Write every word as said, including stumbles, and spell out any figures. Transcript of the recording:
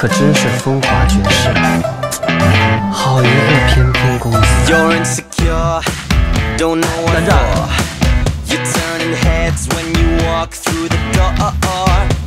可真是风华绝世，好一个翩翩公子。 单战。You turning heads when you walk through the door.